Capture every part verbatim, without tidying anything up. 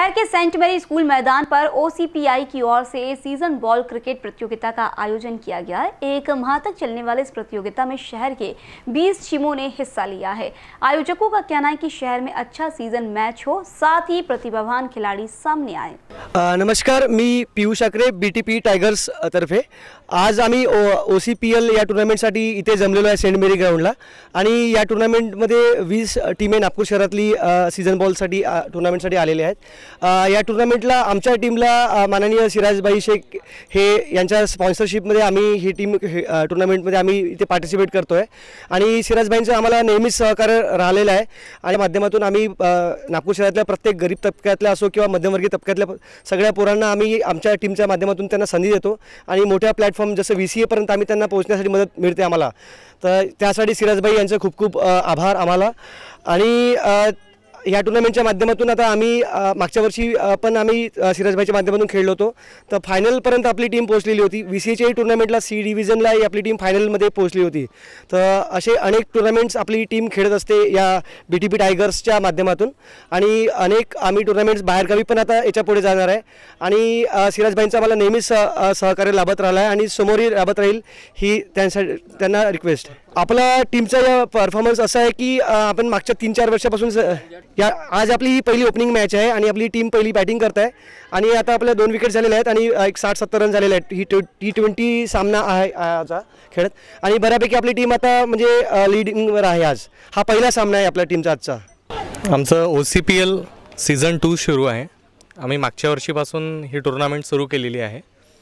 शहर के सेंट मैरी स्कूल मैदान पर ओ सी पी आई की ओर से सीजन बॉल क्रिकेट प्रतियोगिता का आयोजन किया गया। एक माह तक चलने वाले इस प्रतियोगिता में शहर के बीस टीमों ने हिस्सा लिया है। आयोजकों का कहना है कि शहर में अच्छा सीजन मैच हो, साथ ही प्रतिभावान खिलाड़ी सामने आए। नमस्कार, मी Piyush Akare, B T P tigers तर्फे आज आम्ही ओ सी पी एल या टुर्नामेंटसाठी इथे जमलेलो आहे सेंट मेरी ग्राउंडला। आणि या टुर्नामेंटमध्ये वीस टीमे नागपूर शहरातली सीजन बॉलसाठी टुर्नामेंटसाठी आलेले आहेत। या टुर्नामेंटला आमच्या टीमला माननीय सिराजभाई शेख हे यांच्या स्पॉन्सरशिपमध्ये आम्ही ही टीम टुर्नामेंटमध्ये आम्ही इथे पार्टिसिपेट करतो आहे। आणि सिराजभाईंचं आम्हाला नेहमीच सहकार्य राहिलेलं आहे आणि माध्यमातून आम्ही नागपूर शहरातल्या प्रत्येक गरीब तबक्यातल्या असो किंवा मध्यमवर्गीय तबक्यातल्या सगळ्या पोरांना आम्ही आमच्या टीमच्या माध्यमातून त्यांना संधी देतो आणि मोठ्या प्लॅटफॉर्म जसं व्ही सी एपर्यंत आम्ही त्यांना पोहोचण्यासाठी मदत मिळते आम्हाला। तर त्यासाठी सिराजभाई यांचे खूप खूप आभार आम्हाला। आणि या टुर्नामेंटच्या माध्यमातून आता आम्ही मागच्या वर्षी पण आम्ही सिराजभाईच्या माध्यमातून खेळलो होतो, तर फायनलपर्यंत आपली टीम पोहोचलेली होती। व्ही सी एच्या टुर्नामेंटला सी डिव्हिजनलाही आपली टीम फायनलमध्ये पोहोचली होती। तर असे अनेक टुर्नामेंट्स आपली टीम खेळत असते या बी टी पी टायगर्सच्या माध्यमातून। आणि अनेक आम्ही टुर्नामेंट्स बाहेरगावी पण आता याच्या पुढे जाणार आहे आणि सिराजभाईंचा मला नेहमीच सहकार्य लाभत राहिला आहे आणि समोरही लाभत राहील ही त्यांसाठी त्यांना रिक्वेस्ट आहे। आपला टीमचा या परफॉर्मन्स असा आहे की आपण मागच्या तीन चार वर्षापासून या आज आपली ही पहिली ओपनिंग मॅच आहे आणि आपली टीम पहिली बॅटिंग करत आहे आणि आता आपल्या दोन विकेट झालेले आहेत आणि एक साठ सत्तर रन झालेले आहेत। ही टी ट्वेंटी सामना आहे आजचा खेळत आणि बऱ्यापैकी आपली टीम आता म्हणजे लीडिंगवर आहे। आज हा पहिला सामना आहे आपल्या टीमचा आजचा। आमचं O C P L season two सुरू आहे। आम्ही मागच्या वर्षीपासून ही टुर्नामेंट सुरू केलेली आहे।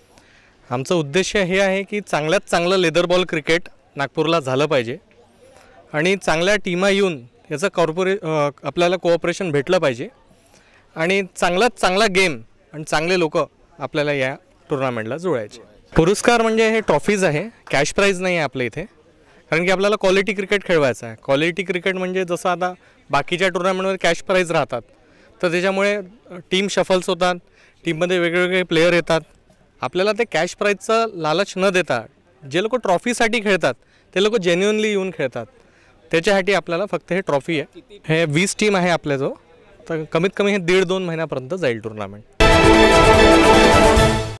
आमचं उद्देश हे आहे की चांगल्यात चांगलं लेदर बॉल क्रिकेट नागपूरला झालं पाहिजे आणि चांगल्या टीमा येऊन याचं कॉर्पोरे आपल्याला कोऑपरेशन भेटलं पाहिजे आणि चांगलात चांगला गेम आणि चांगले लोक आपल्याला या टुर्नामेंटला जुळायचे। पुरस्कार म्हणजे हे ट्रॉफीज आहे, कॅश प्राईज नाही आहे आपल्या इथे, कारण की आपल्याला क्वालिटी क्रिकेट खेळवायचं आहे। क्वालिटी क्रिकेट म्हणजे जसं आता बाकीच्या टुर्नामेंटवर कॅश प्राईज राहतात, तर त्याच्यामुळे टीम शफल्स होतात, टीममध्ये वेगवेगळे प्लेयर येतात। आपल्याला ते कॅश प्राईजचं लालच न देता जे लोक ट्रॉफीसाठी खेळतात ते लोक जेन्युइनली येऊन खेळतात, त्याच्यासाठी आपल्याला फक्त हे ट्रॉफी आहे। हे वीस टीम आहे आपल्या जो, तर कमीत कमी हे दीड दोन महिन्यापर्यंत जाईल टुर्नामेंट।